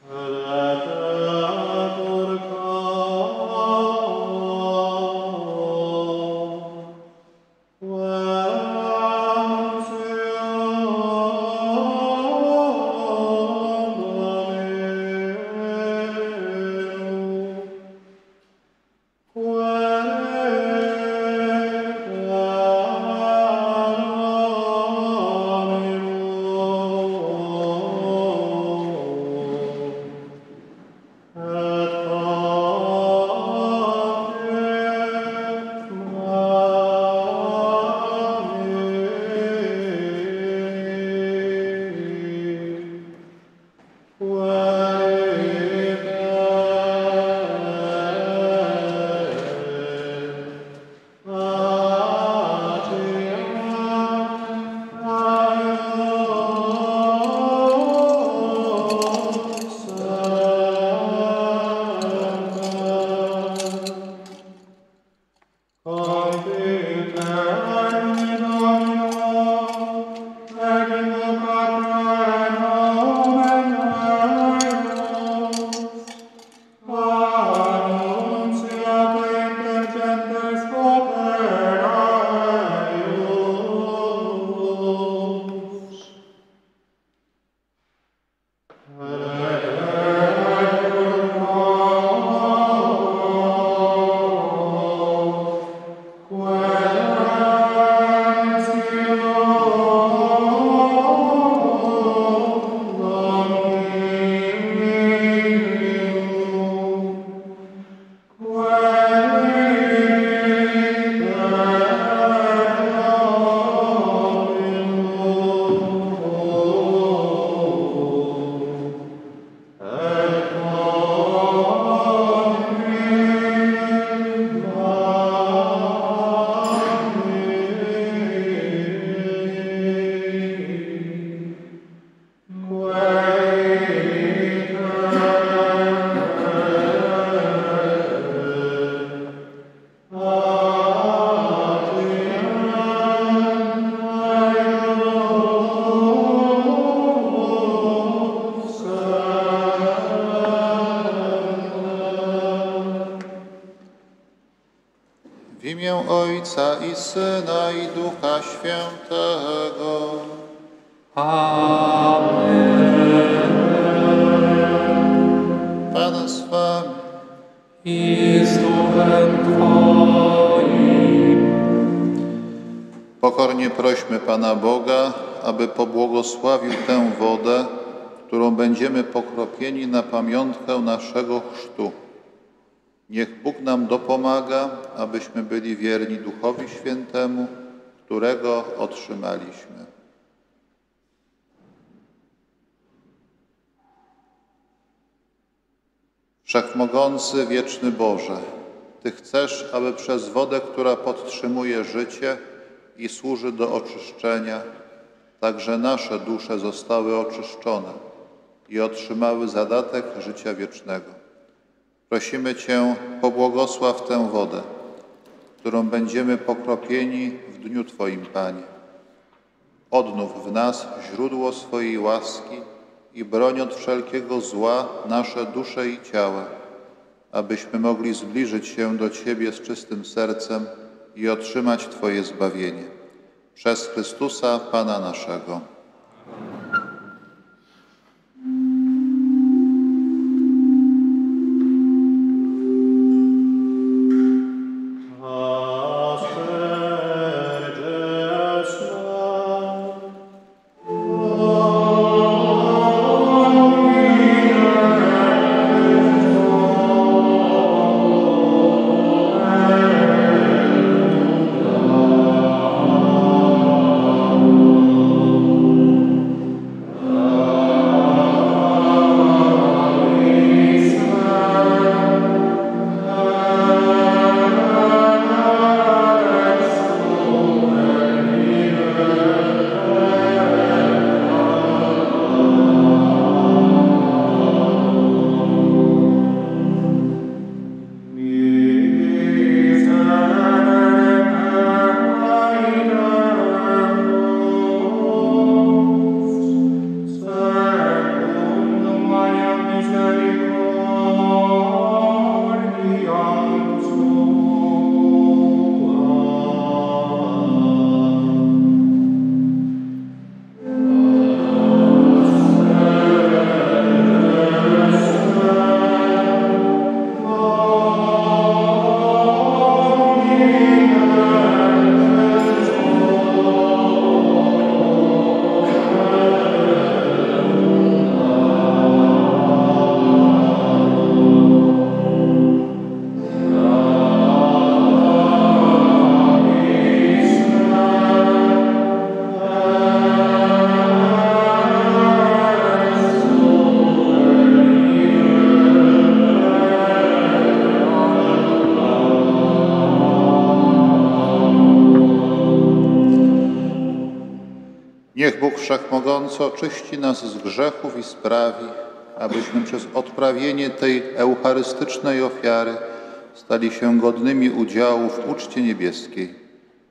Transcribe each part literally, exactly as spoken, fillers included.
W imię Ojca i Syna i Ducha Świętego. Amen. Pan z wami. I z duchem Twoim. Pokornie prośmy Pana Boga, aby pobłogosławił tę wodę, którą będziemy pokropieni na pamiątkę naszego chrztu. Niech Bóg nam dopomaga, abyśmy byli wierni Duchowi Świętemu, którego otrzymaliśmy. Wszechmogący, wieczny Boże, Ty chcesz, aby przez wodę, która podtrzymuje życie i służy do oczyszczenia, także nasze dusze zostały oczyszczone i otrzymały zadatek życia wiecznego. Prosimy Cię, pobłogosław tę wodę, którą będziemy pokropieni w dniu Twoim, Panie. Odnów w nas źródło swojej łaski i broń od wszelkiego zła nasze dusze i ciała, abyśmy mogli zbliżyć się do Ciebie z czystym sercem i otrzymać Twoje zbawienie. Przez Chrystusa, Pana naszego. Amen. Wszechmogący oczyści nas z grzechów i sprawi, abyśmy przez odprawienie tej eucharystycznej ofiary stali się godnymi udziału w uczcie niebieskiej.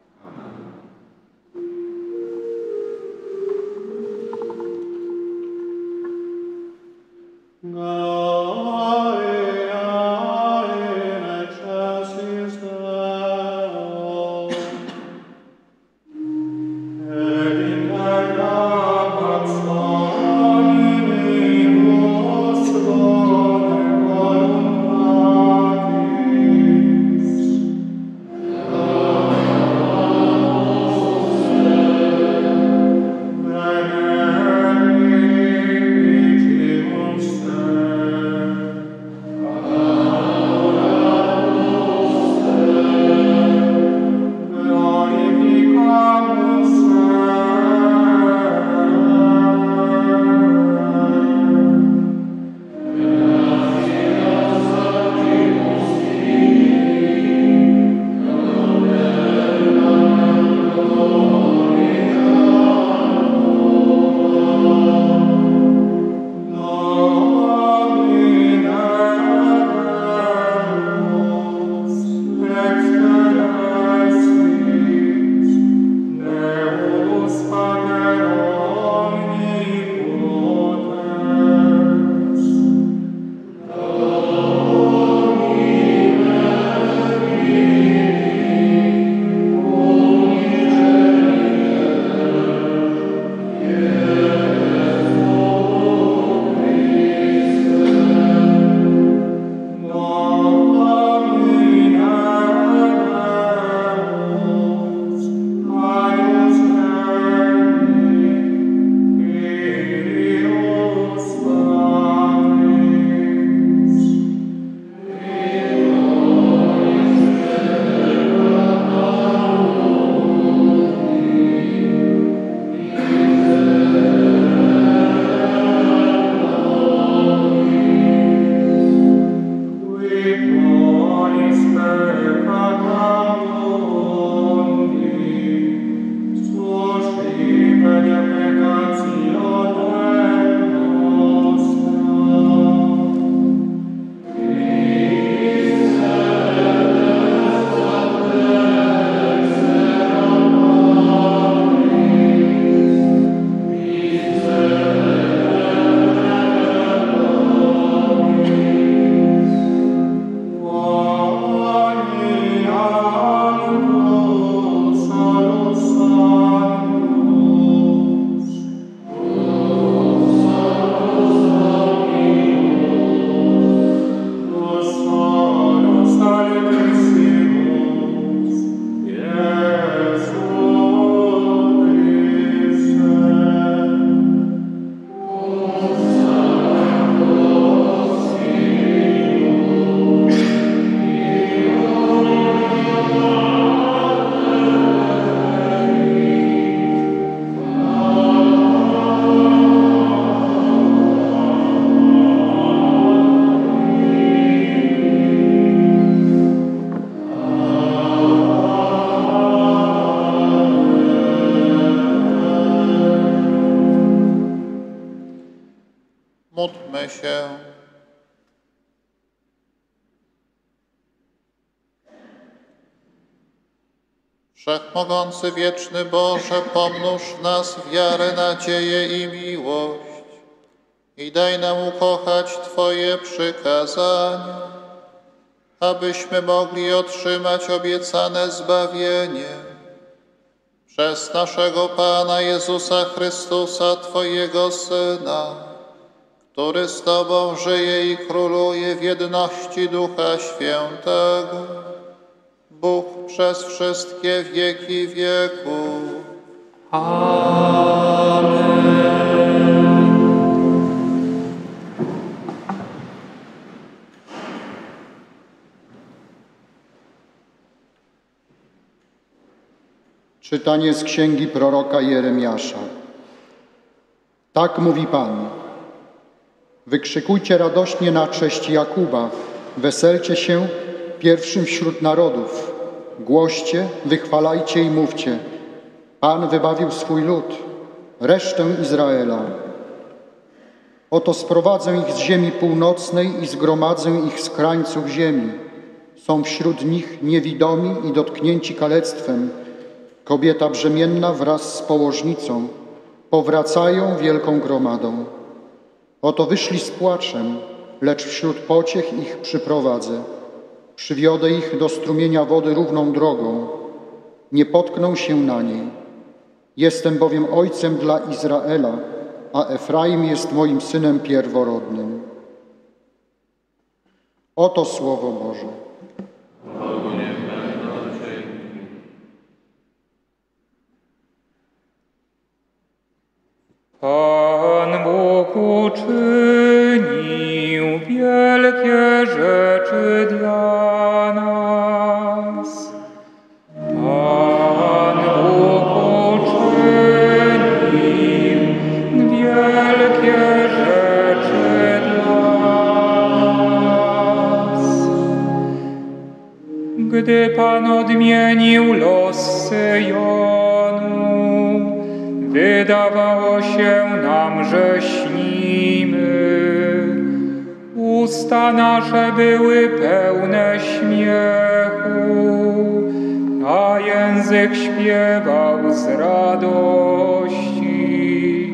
Módlmy się. Wszechmogący, wieczny Boże, pomnóż w nas wiarę, nadzieję i miłość i daj nam ukochać Twoje przykazania, abyśmy mogli otrzymać obiecane zbawienie przez naszego Pana Jezusa Chrystusa, Twojego Syna, który z Tobą żyje i króluje w jedności Ducha Świętego, Bóg przez wszystkie wieki wieków. Amen. Czytanie z księgi proroka Jeremiasza. Tak mówi Pan. Wykrzykujcie radośnie na cześć Jakuba, weselcie się pierwszym wśród narodów. Głoście, wychwalajcie i mówcie. Pan wybawił swój lud, resztę Izraela. Oto sprowadzę ich z ziemi północnej i zgromadzę ich z krańców ziemi. Są wśród nich niewidomi i dotknięci kalectwem, kobieta brzemienna wraz z położnicą. Powracają wielką gromadą. Oto wyszli z płaczem, lecz wśród pociech ich przyprowadzę. Przywiodę ich do strumienia wody równą drogą. Nie potkną się na niej. Jestem bowiem ojcem dla Izraela, a Efraim jest moim synem pierworodnym. Oto Słowo Boże. Pan Bóg uczynił wielkie rzeczy dla nas. Pan Bóg uczynił wielkie rzeczy dla nas. Gdy Pan odmienił los Syjonu, wydawało się nam, że śnimy. Usta nasze były pełne śmiechu, a język śpiewał z radości.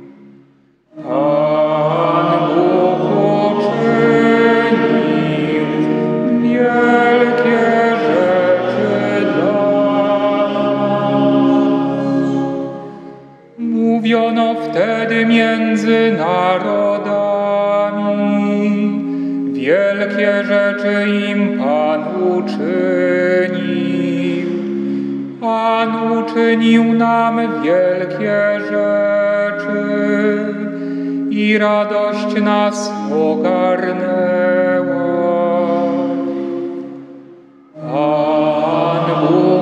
Pan Bóg uczynił wielkie rzeczy dla nas. Mówiono wtedy między narodami, wielkie rzeczy im Pan uczynił. Pan uczynił nam wielkie rzeczy i radość nas ogarnęła. Pan Bóg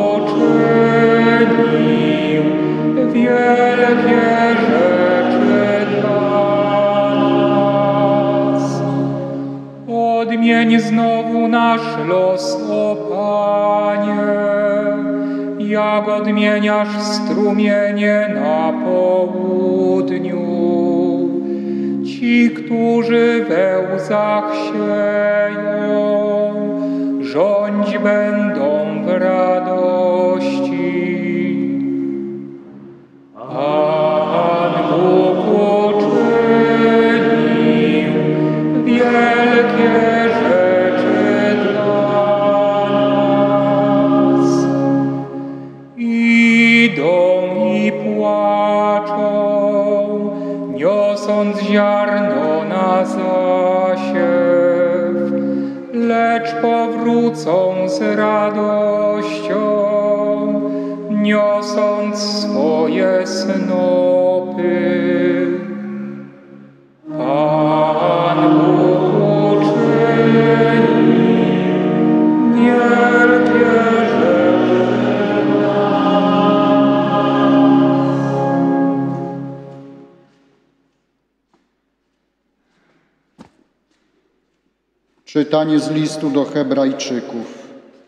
uczynił wielkie rzeczy dla nas. Odmień znowu nasz los, o Panie, jak odmieniasz strumienie na południu. Ci, którzy we łzach sieją, rządź będą w radości. Pan Bóg uczynił wielkie rzeczy dla nas. Idą i płaczą, niosąc ziarno na zasiew, lecz powrócą z radością, niosąc swoje snopy. Pan Bóg uczynił wielkie rzeczy dla nas. Czytanie z listu do Hebrajczyków.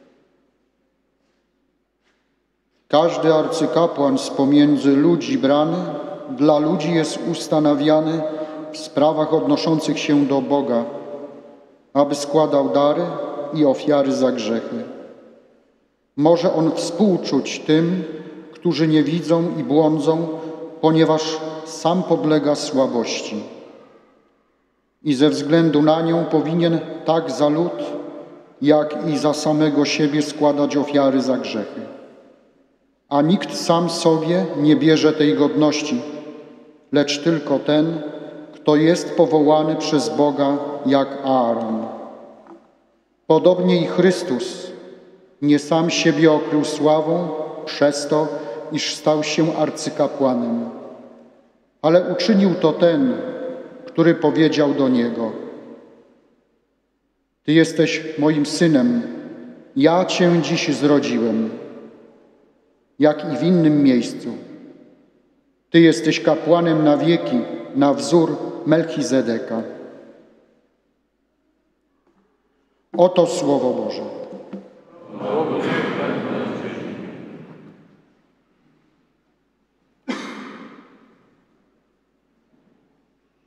Każdy arcykapłan z pomiędzy ludzi brany dla ludzi jest ustanawiany w sprawach odnoszących się do Boga, aby składał dary i ofiary za grzechy. Może on współczuć tym, którzy nie widzą i błądzą, ponieważ sam podlega słabości. I ze względu na nią powinien tak za lud, jak i za samego siebie składać ofiary za grzechy. A nikt sam sobie nie bierze tej godności, lecz tylko ten, kto jest powołany przez Boga jak Aaron. Podobnie i Chrystus nie sam siebie okrył sławą przez to, iż stał się arcykapłanem, ale uczynił to ten, który powiedział do Niego: Ty jesteś moim synem, ja Cię dziś zrodziłem. Jak i w innym miejscu. Ty jesteś kapłanem na wieki, na wzór Melchizedeka. Oto Słowo Boże.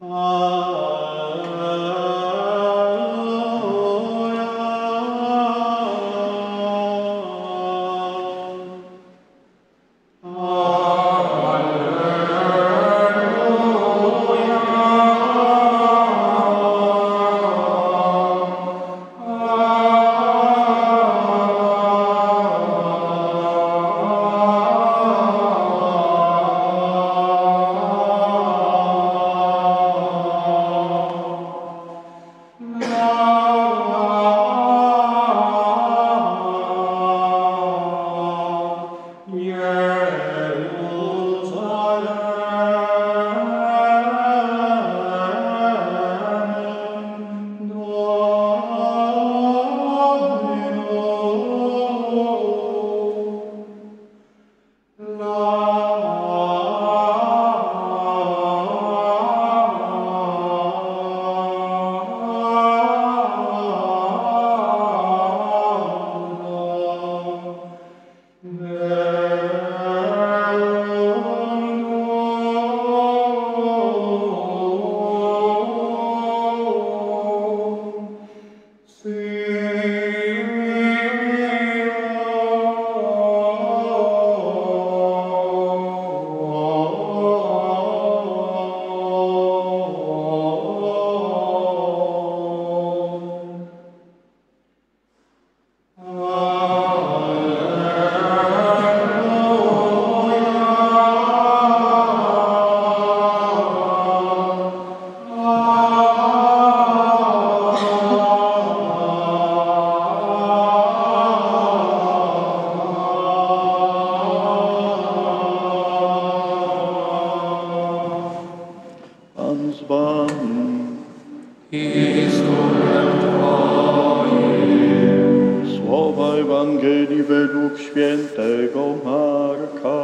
Ewangelii według świętego Marka.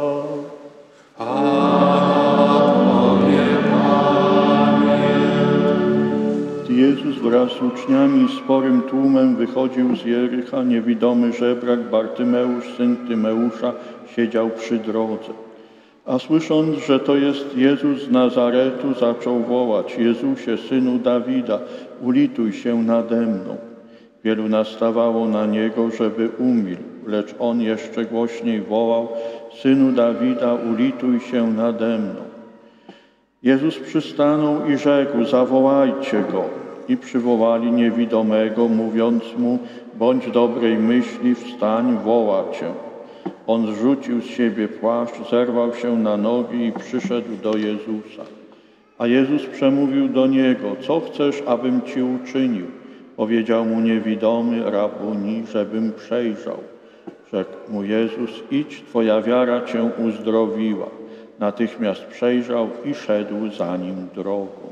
Gdy Jezus wraz z uczniami i sporym tłumem wychodził z Jericha, niewidomy żebrak Bartymeusz, syn Tymeusza, siedział przy drodze. A słysząc, że to jest Jezus z Nazaretu, zaczął wołać: Jezusie, synu Dawida, ulituj się nade mną. Wielu nastawało na Niego, żeby umilkł, lecz On jeszcze głośniej wołał: Synu Dawida, ulituj się nade mną. Jezus przystanął i rzekł: zawołajcie Go. I przywołali niewidomego, mówiąc mu: bądź dobrej myśli, wstań, woła Cię. On zrzucił z siebie płaszcz, zerwał się na nogi i przyszedł do Jezusa. A Jezus przemówił do niego: co chcesz, abym Ci uczynił? Powiedział mu niewidomy: Rabuni, żebym przejrzał. Rzekł mu Jezus: idź, Twoja wiara Cię uzdrowiła. Natychmiast przejrzał i szedł za nim drogą.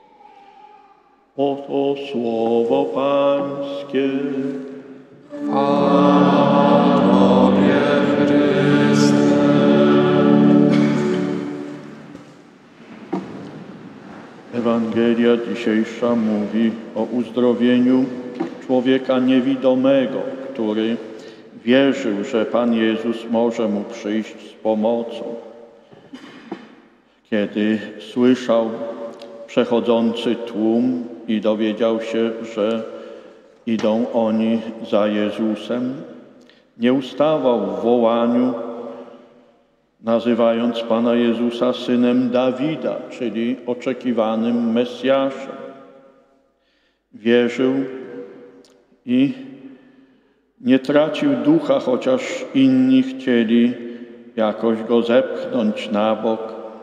Oto słowo Pańskie. Chwała Tobie, Chryste. Ewangelia dzisiejsza mówi o uzdrowieniu człowieka niewidomego, który wierzył, że Pan Jezus może mu przyjść z pomocą. Kiedy słyszał przechodzący tłum i dowiedział się, że idą oni za Jezusem, nie ustawał w wołaniu, nazywając Pana Jezusa synem Dawida, czyli oczekiwanym Mesjaszem. Wierzył i nie tracił ducha, chociaż inni chcieli jakoś go zepchnąć na bok,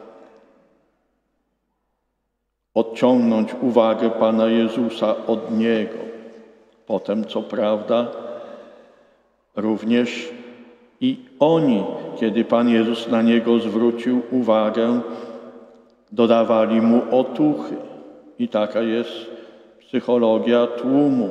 odciągnąć uwagę Pana Jezusa od Niego. Potem, co prawda, również i oni, kiedy Pan Jezus na Niego zwrócił uwagę, dodawali Mu otuchy. I taka jest psychologia tłumu,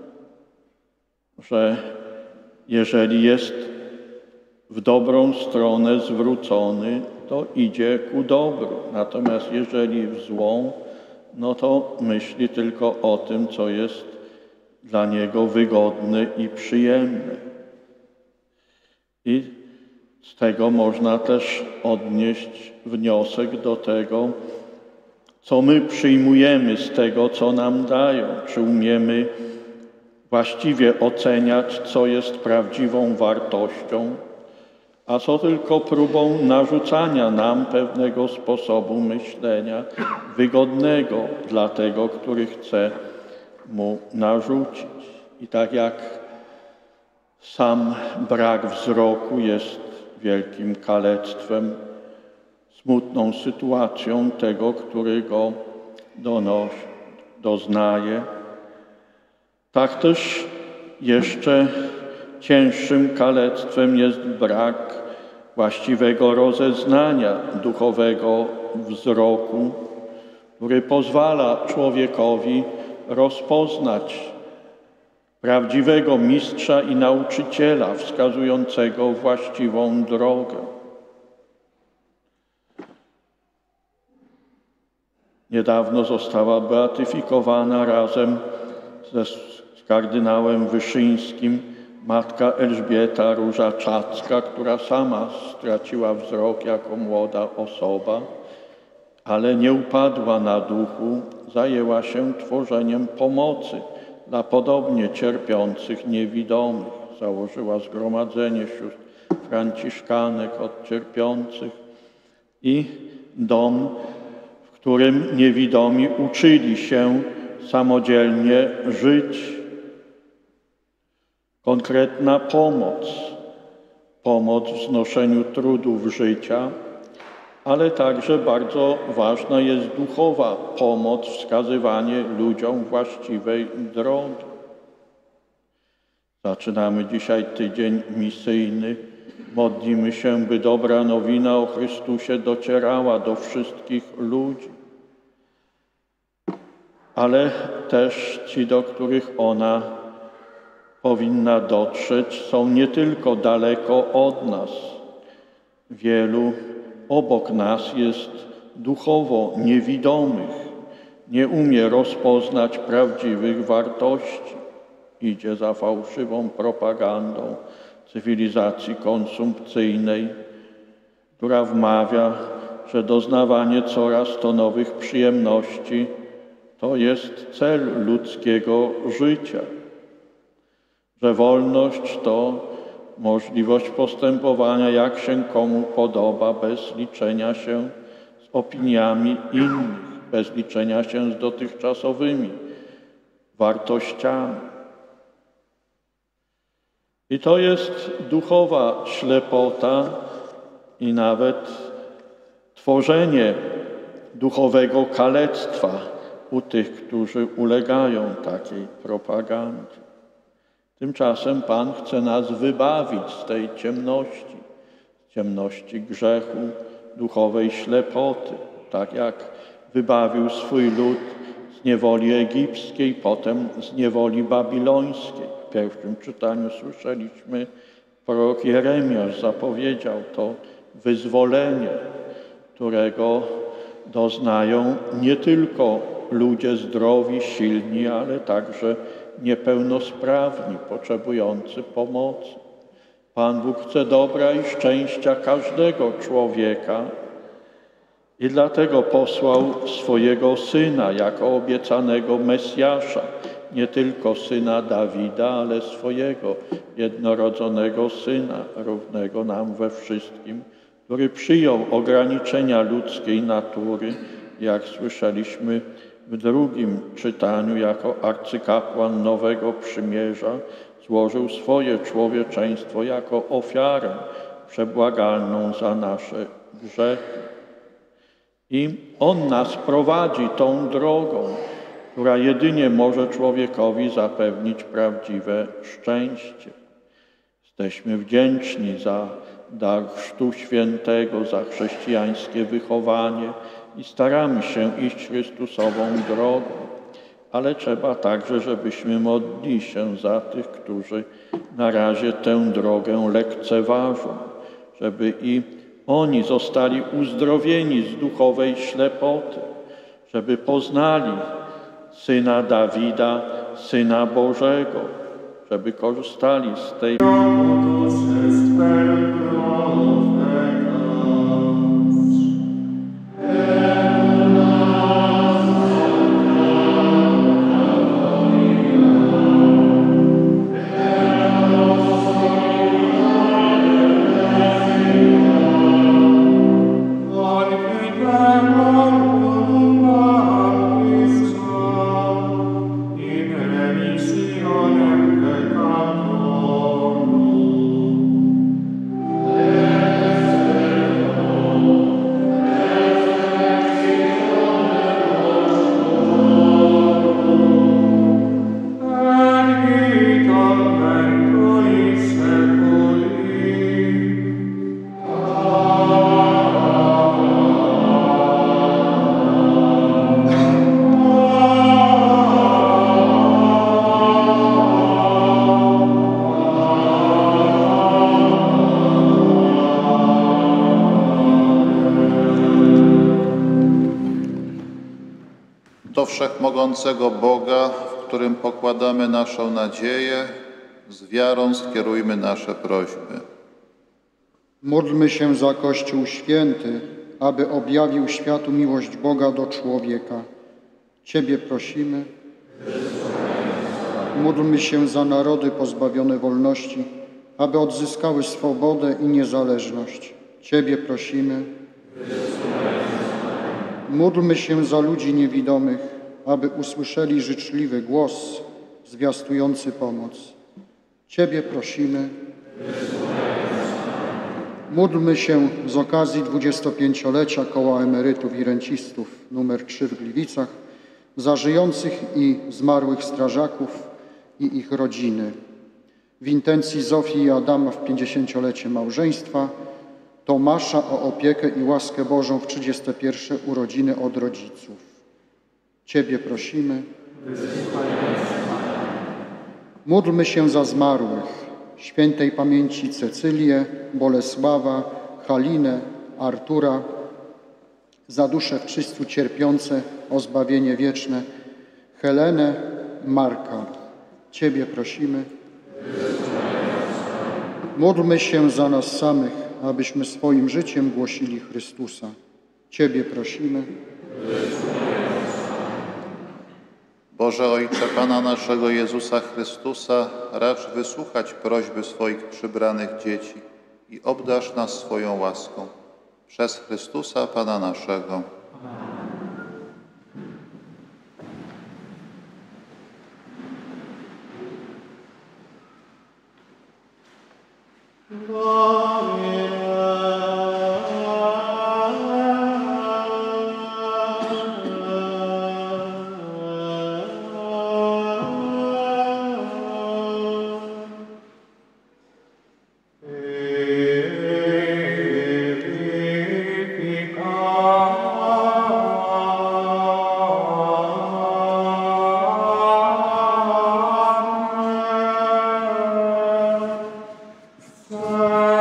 że jeżeli jest w dobrą stronę zwrócony, to idzie ku dobru. Natomiast jeżeli w złą, no to myśli tylko o tym, co jest dla niego wygodne i przyjemne. I z tego można też odnieść wniosek do tego, co my przyjmujemy z tego, co nam dają, czy umiemy właściwie oceniać, co jest prawdziwą wartością, a co tylko próbą narzucania nam pewnego sposobu myślenia wygodnego dla tego, który chce mu narzucić. I tak jak sam brak wzroku jest wielkim kalectwem, smutną sytuacją tego, który go donosi, doznaje, tak też jeszcze cięższym kalectwem jest brak właściwego rozeznania duchowego wzroku, który pozwala człowiekowi rozpoznać prawdziwego mistrza i nauczyciela wskazującego właściwą drogę. Niedawno została beatyfikowana razem ze z kardynałem Wyszyńskim matka Elżbieta Róża-Czacka, która sama straciła wzrok jako młoda osoba, ale nie upadła na duchu, zajęła się tworzeniem pomocy dla podobnie cierpiących niewidomych. Założyła zgromadzenie sióstr franciszkanek od cierpiących i dom, w którym niewidomi uczyli się samodzielnie żyć. Konkretna pomoc, pomoc w znoszeniu trudów życia, ale także bardzo ważna jest duchowa pomoc, wskazywanie ludziom właściwej drogi. Zaczynamy dzisiaj tydzień misyjny. Modlimy się, by dobra nowina o Chrystusie docierała do wszystkich ludzi, ale też ci, do których ona powinna dotrzeć, są nie tylko daleko od nas. Wielu obok nas jest duchowo niewidomych, nie umie rozpoznać prawdziwych wartości. Idzie za fałszywą propagandą cywilizacji konsumpcyjnej, która wmawia, że doznawanie coraz to nowych przyjemności to jest cel ludzkiego życia, że wolność to możliwość postępowania jak się komu podoba, bez liczenia się z opiniami innych, bez liczenia się z dotychczasowymi wartościami. I to jest duchowa ślepota i nawet tworzenie duchowego kalectwa u tych, którzy ulegają takiej propagandzie. Tymczasem Pan chce nas wybawić z tej ciemności, z ciemności grzechu, duchowej ślepoty, tak jak wybawił swój lud z niewoli egipskiej, potem z niewoli babilońskiej. W pierwszym czytaniu słyszeliśmy, prorok Jeremiasz zapowiedział to wyzwolenie, którego doznają nie tylko ludzie zdrowi, silni, ale także niepełnosprawni, potrzebujący pomocy. Pan Bóg chce dobra i szczęścia każdego człowieka i dlatego posłał swojego Syna jako obiecanego Mesjasza, nie tylko Syna Dawida, ale swojego jednorodzonego Syna, równego nam we wszystkim, który przyjął ograniczenia ludzkiej natury, jak słyszeliśmy w drugim czytaniu, jako arcykapłan Nowego Przymierza złożył swoje człowieczeństwo jako ofiarę przebłagalną za nasze grzechy. I On nas prowadzi tą drogą, która jedynie może człowiekowi zapewnić prawdziwe szczęście. Jesteśmy wdzięczni za dar Chrztu Świętego, za chrześcijańskie wychowanie i staramy się iść Chrystusową drogą. Ale trzeba także, żebyśmy modlili się za tych, którzy na razie tę drogę lekceważą, żeby i oni zostali uzdrowieni z duchowej ślepoty, żeby poznali Syna Dawida, Syna Bożego, żeby korzystali z tej Amen. wszechmogącego Boga, w którym pokładamy naszą nadzieję, z wiarą skierujmy nasze prośby. Módlmy się za Kościół Święty, aby objawił światu miłość Boga do człowieka. Ciebie prosimy. Módlmy się za narody pozbawione wolności, aby odzyskały swobodę i niezależność. Ciebie prosimy. Módlmy się za ludzi niewidomych, aby usłyszeli życzliwy głos zwiastujący pomoc. Ciebie prosimy. Módlmy się z okazji dwudziestopięciolecia Koła Emerytów i Rencistów numer trzy w Gliwicach za żyjących i zmarłych strażaków i ich rodziny. W intencji Zofii i Adama w pięćdziesięciolecie małżeństwa, Tomasza o opiekę i łaskę Bożą w trzydzieste pierwsze urodziny od rodziców. Ciebie prosimy. Módlmy się za zmarłych, świętej pamięci Cecylię, Bolesława, Halinę, Artura, za dusze w czyściu cierpiące o zbawienie wieczne, Helenę, Marka. Ciebie prosimy. Módlmy się za nas samych, abyśmy swoim życiem głosili Chrystusa. Ciebie prosimy. Boże Ojcze Pana naszego Jezusa Chrystusa, racz wysłuchać prośby swoich przybranych dzieci i obdarz nas swoją łaską. Przez Chrystusa Pana naszego. Amen.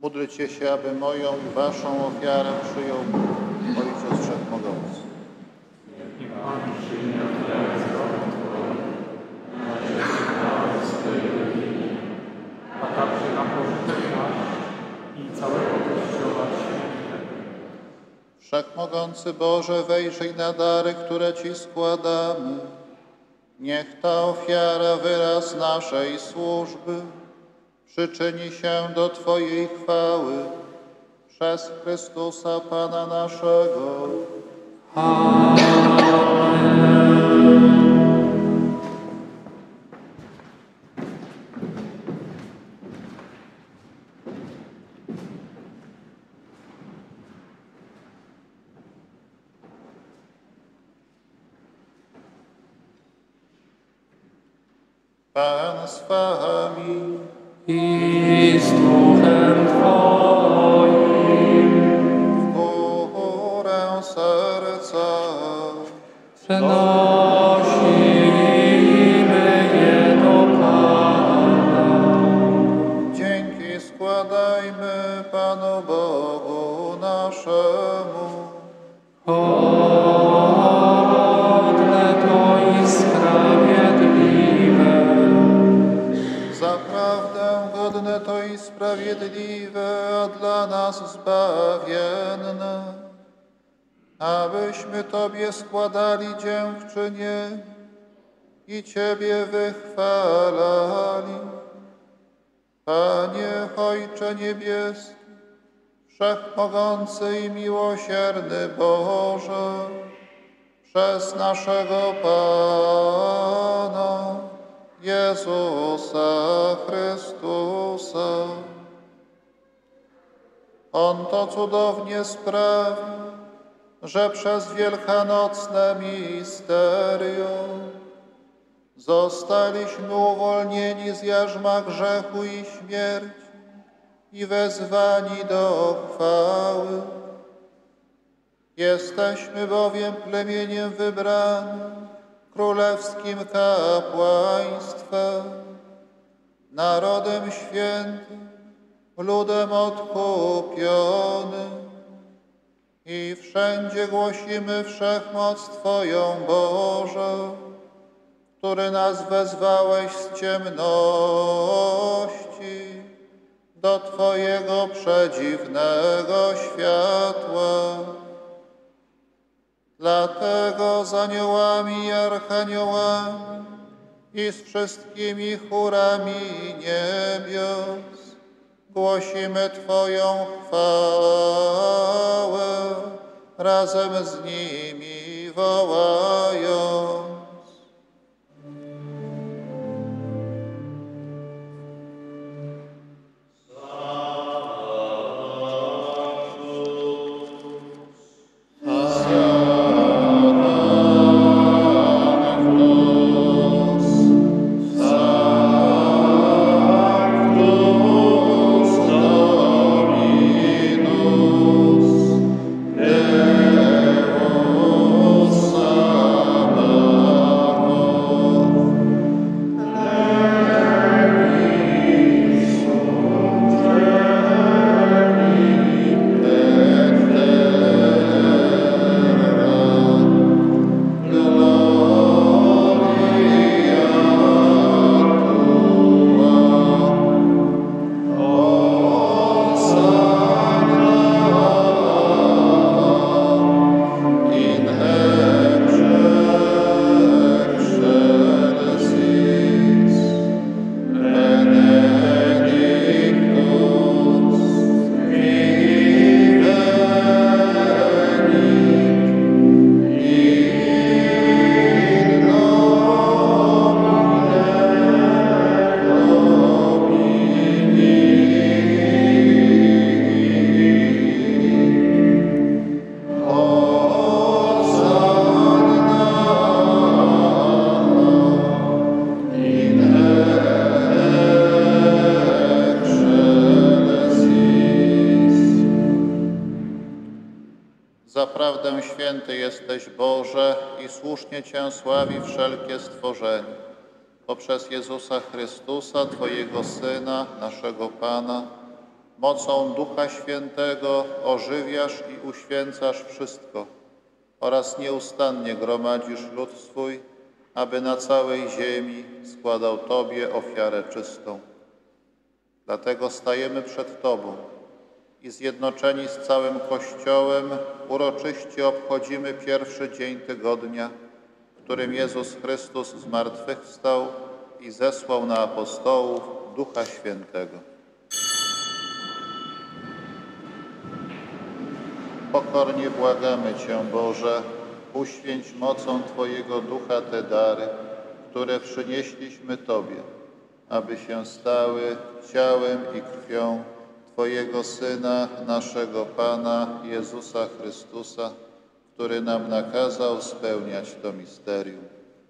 Módlcie się, aby moją i waszą ofiarę przyjął Ojciec Wszechmogący. I Pan przyjmie ofiarę zdrową Twoją, na cześć swojej linii, a także na pożytek nasz i całego Kościoła Świętego. Wszechmogący Boże, wejrzyj na dary, które Ci składamy. Niech ta ofiara, wyraz naszej służby, przyczyni się do Twojej chwały przez Chrystusa Pana naszego. Pan z Wami. I z duchem Twoim W górę serca przenosimy je do Pana. dzięki składajmy Panu Bogu naszemu. Godne to i sprawiedliwe. Zaprawdę godne to i sprawiedliwe, a dla nas zbawienne, abyśmy Tobie składali dziękczynienie i Ciebie wychwalali. Panie, Ojcze Niebieski, Wszechmogący i miłosierny Boże, przez naszego Pana Jezusa Chrystusa. On to cudownie sprawił, że przez wielkanocne misterium zostaliśmy uwolnieni z jarzma grzechu i śmierci i wezwani do chwały. Jesteśmy bowiem plemieniem wybranym, królewskim kapłaństwem, narodem świętym, ludem odkupionym i wszędzie głosimy wszechmoc Twoją, Boże, który nas wezwałeś z ciemności do Twojego przedziwnego światła. Dlatego z aniołami i archaniołami i z wszystkimi chórami niebios głosimy Twoją chwałę, razem z nimi wołając. Zaprawdę święty jesteś, Boże, i słusznie Cię sławi wszelkie stworzenie. Poprzez Jezusa Chrystusa, Twojego Syna, naszego Pana, Mocą Ducha Świętego ożywiasz i uświęcasz wszystko oraz nieustannie gromadzisz lud swój, aby na całej ziemi składał Tobie ofiarę czystą. Dlatego stajemy przed Tobą i zjednoczeni z całym Kościołem uroczyście obchodzimy pierwszy dzień tygodnia, w którym Jezus Chrystus zmartwychwstał i zesłał na apostołów Ducha Świętego. Pokornie błagamy Cię, Boże, uświęć mocą Twojego Ducha te dary, które przynieśliśmy Tobie, aby się stały ciałem i krwią Twojego Syna, naszego Pana Jezusa Chrystusa, który nam nakazał spełniać to misterium.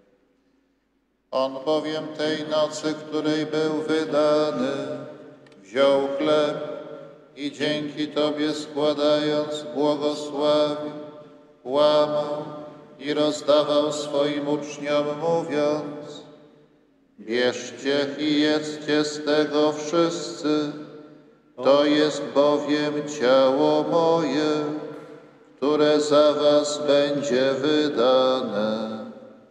On bowiem tej nocy, której był wydany, wziął chleb i dzięki Tobie składając błogosławił, łamał i rozdawał swoim uczniom, mówiąc: bierzcie i jedzcie z tego wszyscy, to jest bowiem ciało moje, które za was będzie wydane.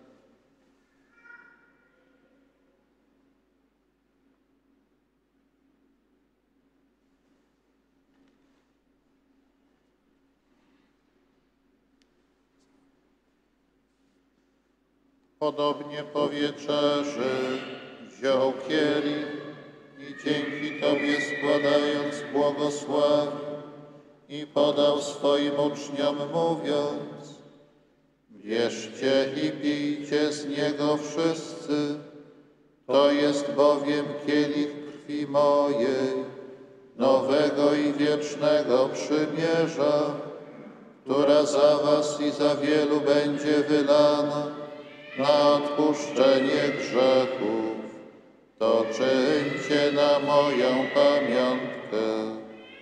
Podobnie po wieczerzy wziął kielich i dzięki Tobie składając błogosławił i podał swoim uczniom, mówiąc: bierzcie i pijcie z niego wszyscy, to jest bowiem kielich krwi mojej, nowego i wiecznego przymierza, która za was i za wielu będzie wylana na odpuszczenie grzechów. To czyńcie na moją pamiątkę.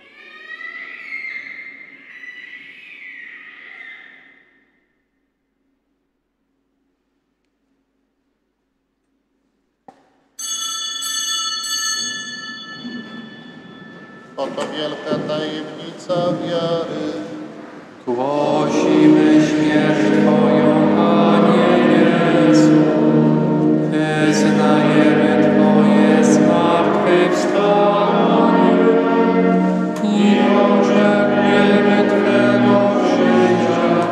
Oto wielka tajemnica wiary. Głosimy śmierć Twoją, Panie Jezu. Wyznajemy Twoje zmartwychwstanie i oczekujemy Twego przyjścia.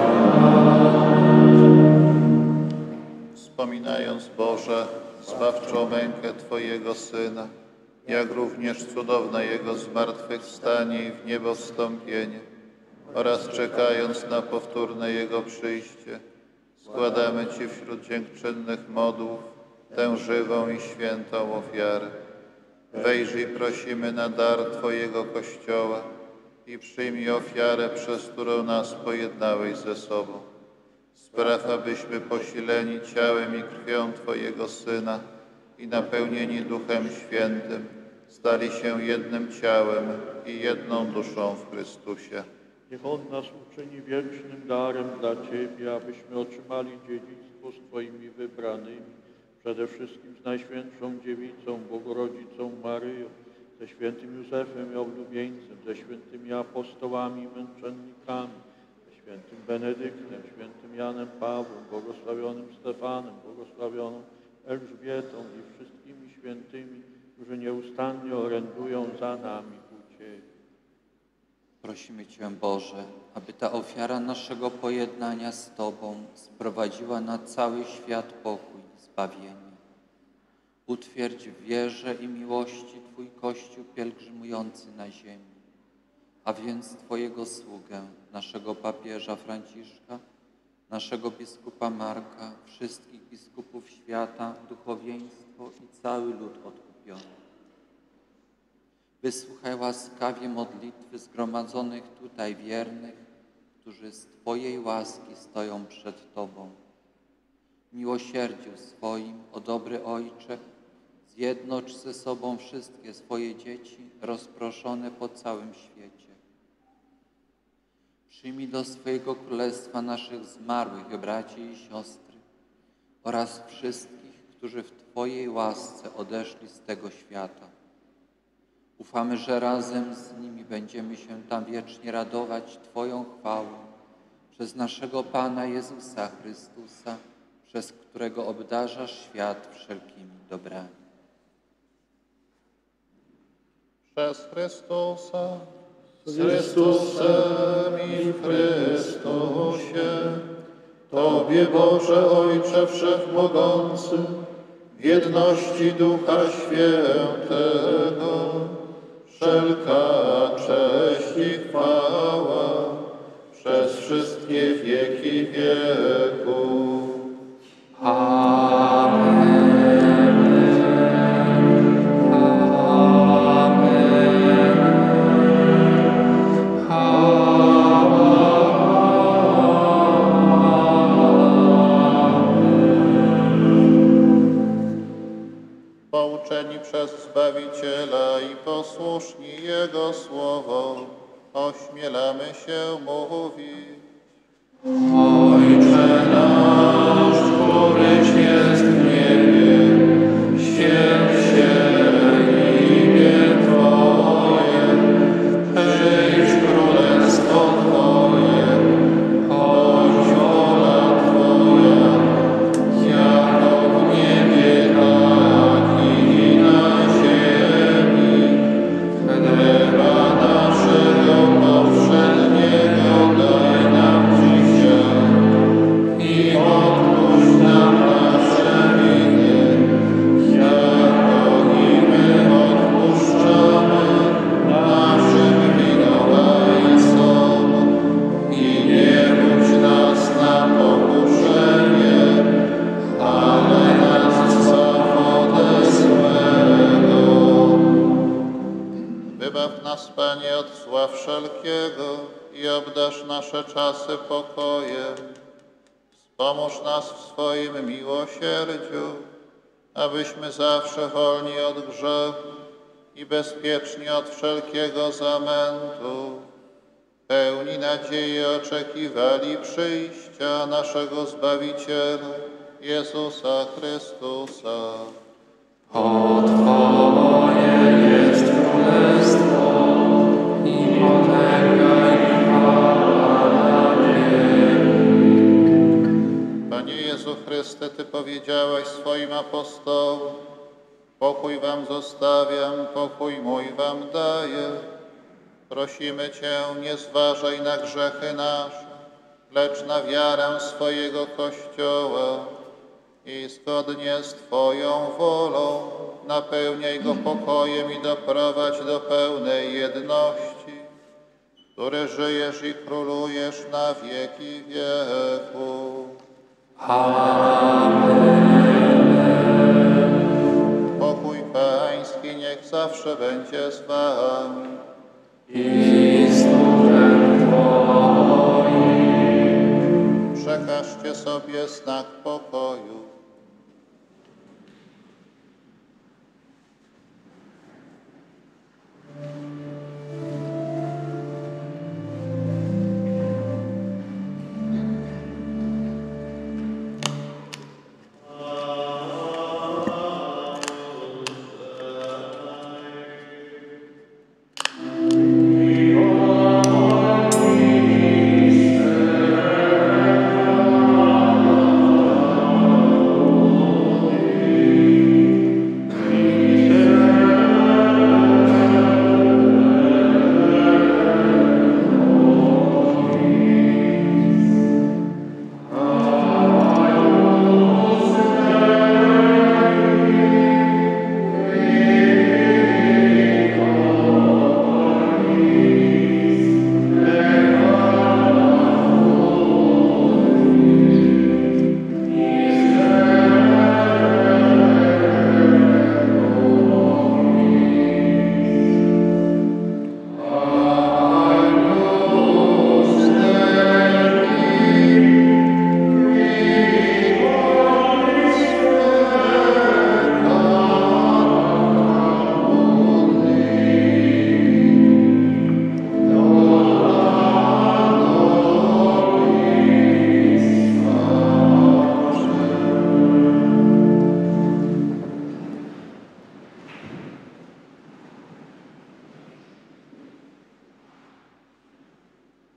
Wspominając, Boże, zbawczą mękę Twojego Syna, jak również cudowne Jego zmartwychwstanie i w niebo wstąpienie, oraz czekając na powtórne Jego przyjście, składamy Ci wśród dziękczynnych modłów tę żywą i świętą ofiarę. Wejrzyj, prosimy, na dar Twojego Kościoła i przyjmij ofiarę, przez którą nas pojednałeś ze sobą. Spraw, abyśmy posileni ciałem i krwią Twojego Syna i napełnieni Duchem Świętym stali się jednym ciałem i jedną duszą w Chrystusie. Niech On nas uczyni wiecznym darem dla Ciebie, abyśmy otrzymali dziedzictwo z Twoimi wybranymi, przede wszystkim z Najświętszą Dziewicą, Bogorodzicą Maryją, ze świętym Józefem i oblubieńcem, ze świętymi apostołami i męczennikami, ze świętym Benedyktem, świętym Janem Pawłem, błogosławionym Stefanem, błogosławioną Elżbietą i wszystkimi świętymi, którzy nieustannie orędują za nami u Ciebie. Prosimy Cię, Boże, aby ta ofiara naszego pojednania z Tobą sprowadziła na cały świat pokój i zbawienie. Utwierdź w wierze i miłości Twój Kościół pielgrzymujący na ziemi, a więc Twojego sługę, naszego papieża Franciszka, naszego biskupa Marka, wszystkich biskupów świata, duchowieństwo i cały lud odkupiony. Wysłuchaj łaskawie modlitwy zgromadzonych tutaj wiernych, którzy z Twojej łaski stoją przed Tobą. Miłosierdziu swoim, o dobry Ojcze, zjednocz ze sobą wszystkie swoje dzieci rozproszone po całym świecie. Przyjmij do swojego królestwa naszych zmarłych braci i siostry oraz wszystkich, którzy w Twojej łasce odeszli z tego świata. Ufamy, że razem z nimi będziemy się tam wiecznie radować Twoją chwałą przez naszego Pana Jezusa Chrystusa, przez którego obdarzasz świat wszelkimi dobrami. Przez Chrystusa, z Chrystusem i w Chrystusie, Tobie, Boże Ojcze Wszechmogący, w jedności Ducha Świętego, wszelka cześć i chwała przez wszystkie wieki wieków. Amen. Pouczeni przez Zbawiciela i posłuszni Jego słowo, ośmielamy się mówić. Ojcze nasz, któryś jest w niebie, święć się imię Twoje, przyjdź królestwo Twoje, bądź wola Twoja, jako w niebie, tak i na ziemi. Chleba naszego powszedniego daj nam dzisiaj i odpuść nam nasze winy, jako i my odpuszczamy naszym winowajcom. I nie budź nas na pokuszenie, ale nas zbaw ode złego. Wybaw nas, Panie, od zła wszelkiego i obdarz nasze czasy pokojem. Wspomóż nas w swoim miłosierdziu, abyśmy zawsze wolni od grzechu i bezpieczni od wszelkiego zamętu, pełni nadziei oczekiwali przyjścia naszego Zbawiciela, Jezusa Chrystusa. O Twoje jest królestwo i potęga i chwała na wieki. Panie Jezu Chryste, Ty powiedziałeś swoim apostołom: pokój wam zostawiam, pokój mój wam daję. Prosimy Cię, nie zważaj na grzechy nasze, lecz na wiarę swojego Kościoła i zgodnie z Twoją wolą napełniaj go pokojem i doprowadź do pełnej jedności, który żyjesz i królujesz na wieki wieków. Pokój Pański niech zawsze będzie z wami. I z duchem Twoim. Przekażcie sobie znak pokoju.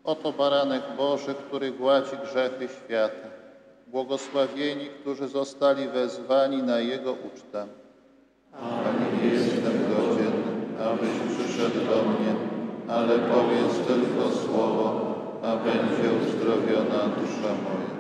Oto baranek Boży, który gładzi grzechy świata. Błogosławieni, którzy zostali wezwani na Jego ucztę. Panie, nie jestem godzien, abyś przyszedł do mnie, ale powiedz tylko słowo, a będzie uzdrowiona dusza moja.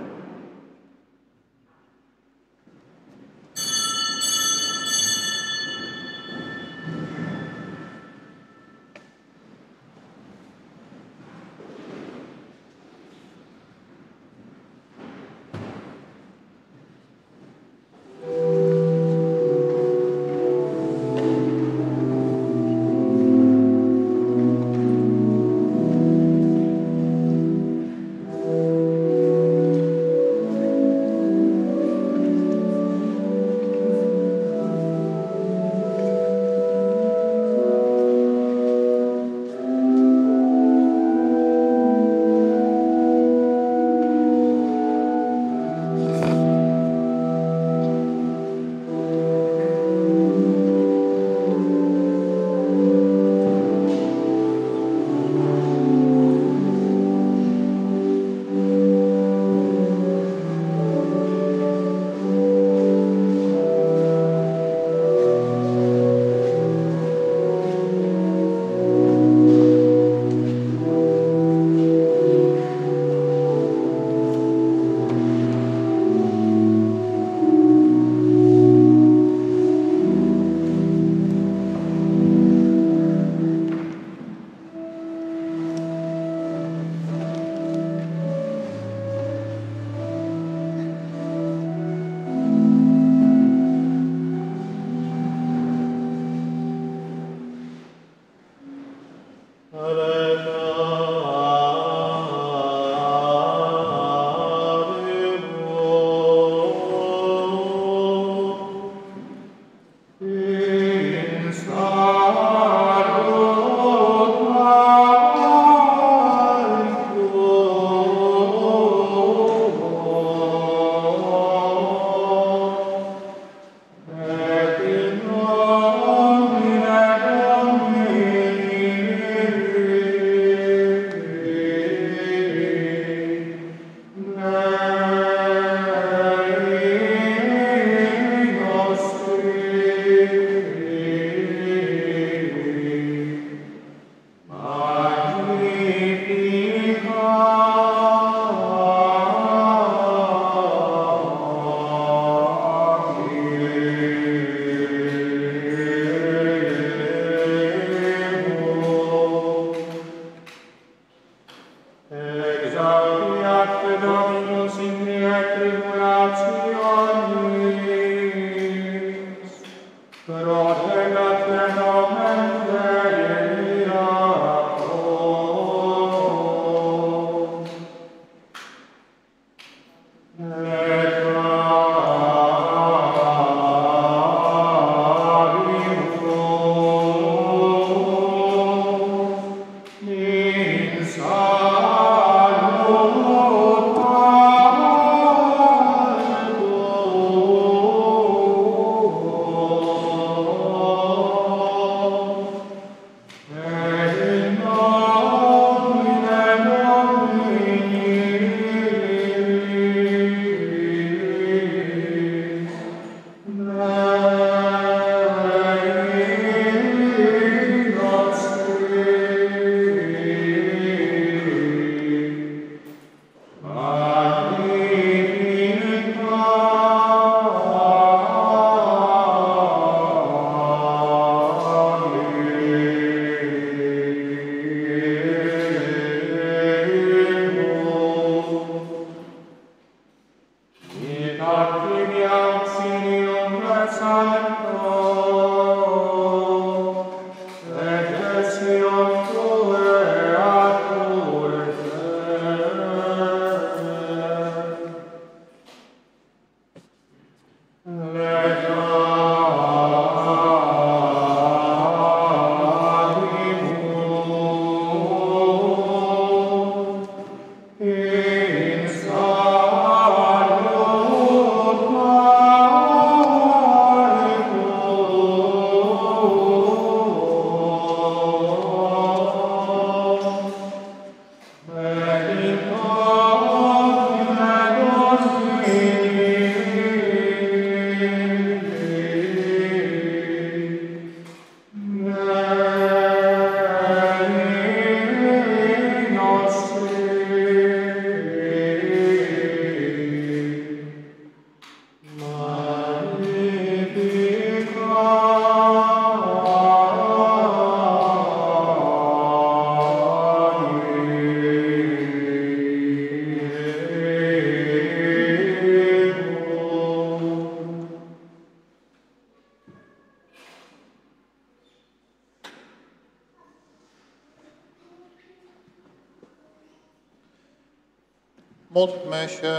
Módlmy się.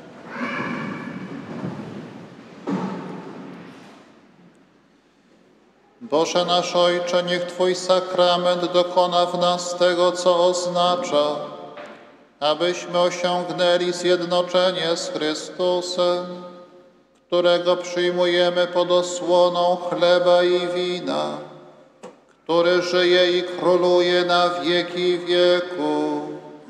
Boże nasz Ojcze, niech Twój sakrament dokona w nas tego, co oznacza, abyśmy osiągnęli zjednoczenie z Chrystusem, którego przyjmujemy pod osłoną chleba i wina, który żyje i króluje na wieki wieków.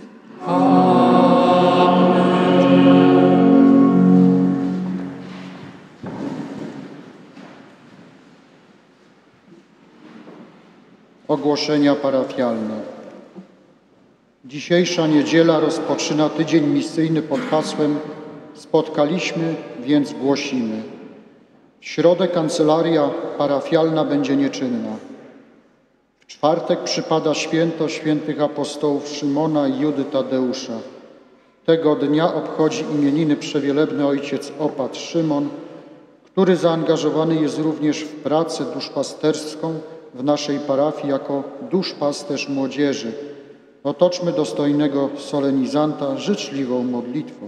Ogłoszenia parafialne. Dzisiejsza niedziela rozpoczyna tydzień misyjny pod hasłem Spotkaliśmy, więc głosimy. W środę kancelaria parafialna będzie nieczynna. W czwartek przypada święto świętych apostołów Szymona i Judy Tadeusza. Tego dnia obchodzi imieniny przewielebny ojciec opat Szymon, który zaangażowany jest również w pracę duszpasterską w naszej parafii jako duszpasterz młodzieży. Otoczmy dostojnego solenizanta życzliwą modlitwą.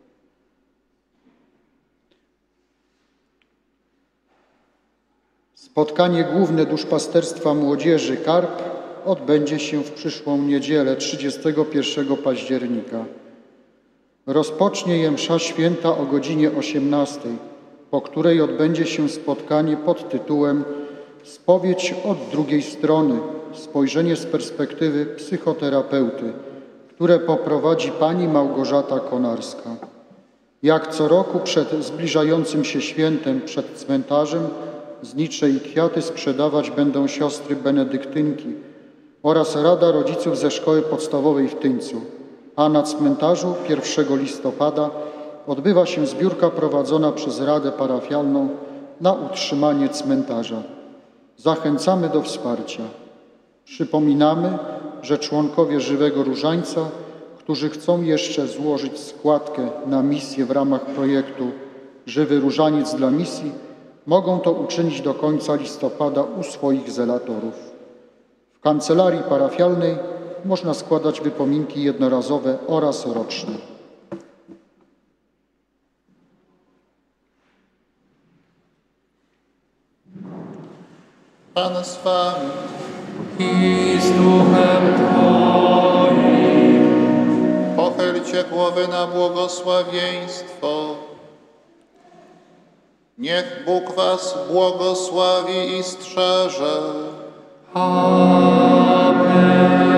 Spotkanie główne duszpasterstwa młodzieży Karp odbędzie się w przyszłą niedzielę, trzydziestego pierwszego października. Rozpocznie je msza święta o godzinie osiemnastej, po której odbędzie się spotkanie pod tytułem Spowiedź od drugiej strony, spojrzenie z perspektywy psychoterapeuty, które poprowadzi pani Małgorzata Konarska. Jak co roku przed zbliżającym się świętem przed cmentarzem znicze i kwiaty sprzedawać będą siostry benedyktynki oraz Rada Rodziców ze Szkoły Podstawowej w Tyńcu, a na cmentarzu pierwszego listopada odbywa się zbiórka prowadzona przez Radę Parafialną na utrzymanie cmentarza. Zachęcamy do wsparcia. Przypominamy, że członkowie Żywego Różańca, którzy chcą jeszcze złożyć składkę na misję w ramach projektu Żywy Różaniec dla misji, mogą to uczynić do końca listopada u swoich zelatorów. W kancelarii parafialnej można składać wypominki jednorazowe oraz roczne. Pan z wami. I z duchem Twoim. Pochylcie głowy na błogosławieństwo. Niech Bóg was błogosławi i strzeże. Amen.